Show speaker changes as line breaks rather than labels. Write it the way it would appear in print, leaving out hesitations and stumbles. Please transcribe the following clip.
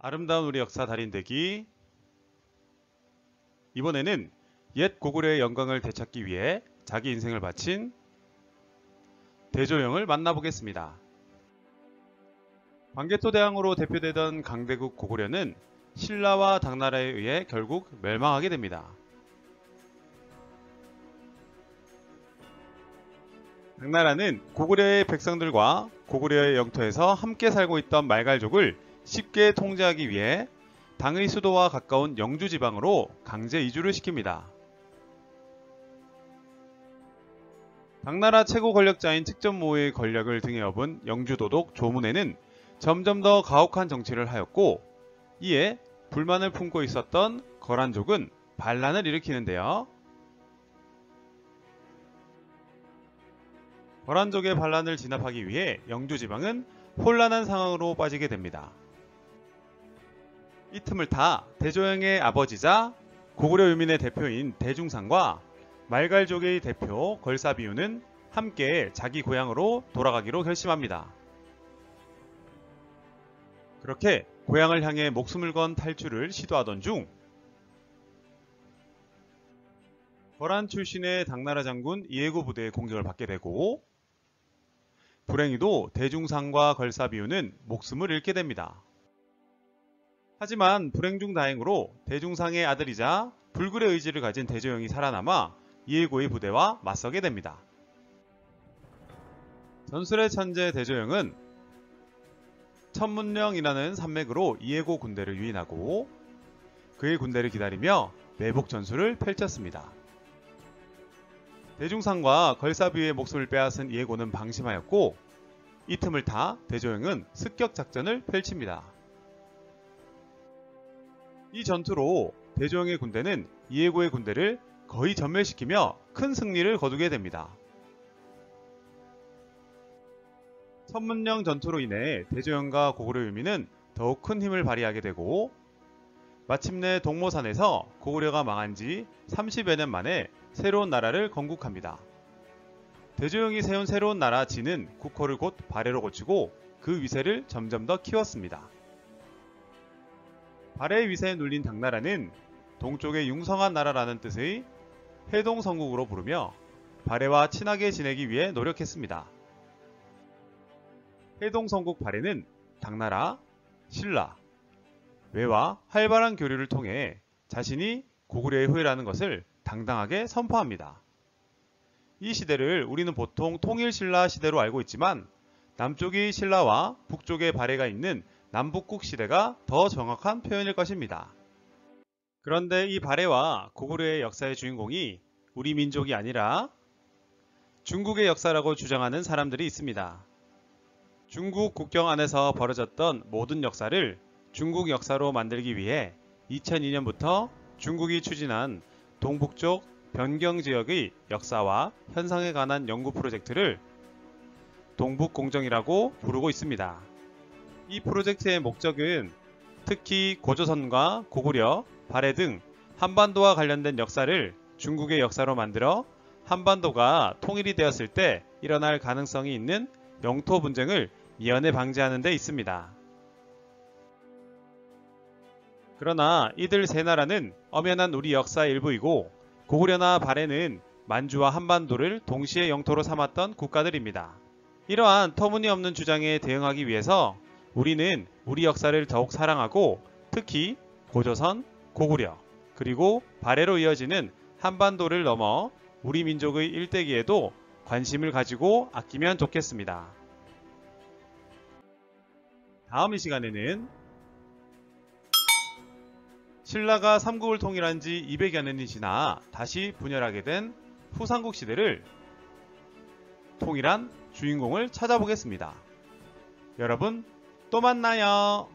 아름다운 우리 역사 달인되기. 이번에는 옛 고구려의 영광을 되찾기 위해 자기 인생을 바친 대조영을 만나보겠습니다. 광개토대왕으로 대표되던 강대국 고구려는 신라와 당나라에 의해 결국 멸망하게 됩니다. 당나라는 고구려의 백성들과 고구려의 영토에서 함께 살고 있던 말갈족을 쉽게 통제하기 위해 당의 수도와 가까운 영주 지방으로 강제 이주를 시킵니다. 당나라 최고 권력자인 측전모의 권력을 등에 업은 영주도독 조문에는 점점 더 가혹한 정치를 하였고, 이에 불만을 품고 있었던 거란족은 반란을 일으키는데요. 거란족의 반란을 진압하기 위해 영주지방은 혼란한 상황으로 빠지게 됩니다. 이 틈을 타 대조영의 아버지자 고구려 유민의 대표인 대중상과 말갈족의 대표 걸사비우는 함께 자기 고향으로 돌아가기로 결심합니다. 그렇게 고향을 향해 목숨을 건 탈출을 시도하던 중 거란 출신의 당나라 장군 이해고 부대의 공격을 받게 되고, 불행히도 대중상과 걸사비우는 목숨을 잃게 됩니다. 하지만 불행 중 다행으로 대중상의 아들이자 불굴의 의지를 가진 대조영이 살아남아 이해고의 부대와 맞서게 됩니다. 전술의 천재 대조영은 천문령이라는 산맥으로 이해고 군대를 유인하고 그의 군대를 기다리며 매복 전술을 펼쳤습니다. 대중상과 걸사비우의 목숨을 빼앗은 이해고는 방심하였고, 이 틈을 타 대조영은 습격 작전을 펼칩니다. 이 전투로 대조영의 군대는 이해고의 군대를 거의 전멸시키며 큰 승리를 거두게 됩니다. 천문령 전투로 인해 대조영과 고구려 유민은 더욱 큰 힘을 발휘하게 되고, 마침내 동모산에서 고구려가 망한 지 30여 년 만에 새로운 나라를 건국합니다. 대조영이 세운 새로운 나라 진은 국호를 곧 발해로 고치고 그 위세를 점점 더 키웠습니다. 발해의 위세에 눌린 당나라는 동쪽의 융성한 나라라는 뜻의 해동성국으로 부르며 발해와 친하게 지내기 위해 노력했습니다. 해동성국 발해는 당나라, 신라, 외와 활발한 교류를 통해 자신이 고구려의 후예라는 것을 당당하게 선포합니다. 이 시대를 우리는 보통 통일신라 시대로 알고 있지만, 남쪽이 신라와 북쪽의 발해가 있는 남북국 시대가 더 정확한 표현일 것입니다. 그런데 이 발해와 고구려의 역사의 주인공이 우리 민족이 아니라 중국의 역사라고 주장하는 사람들이 있습니다. 중국 국경 안에서 벌어졌던 모든 역사를 중국 역사로 만들기 위해 2002년부터 중국이 추진한 동북쪽 변경지역의 역사와 현상에 관한 연구 프로젝트를 동북공정이라고 부르고 있습니다. 이 프로젝트의 목적은 특히 고조선과 고구려, 발해 등 한반도와 관련된 역사를 중국의 역사로 만들어 한반도가 통일이 되었을 때 일어날 가능성이 있는 영토 분쟁을 미연에 방지하는 데 있습니다. 그러나 이들 세 나라는 엄연한 우리 역사의 일부이고, 고구려나 발해는 만주와 한반도를 동시에 영토로 삼았던 국가들입니다. 이러한 터무니없는 주장에 대응하기 위해서 우리는 우리 역사를 더욱 사랑하고, 특히 고조선, 고구려, 그리고 발해로 이어지는 한반도를 넘어 우리 민족의 일대기에도 관심을 가지고 아끼면 좋겠습니다. 다음 이 시간에는 신라가 삼국을 통일한 지 200여 년이 지나 다시 분열하게 된 후삼국 시대를 통일한 주인공을 찾아보겠습니다. 여러분, 또 만나요.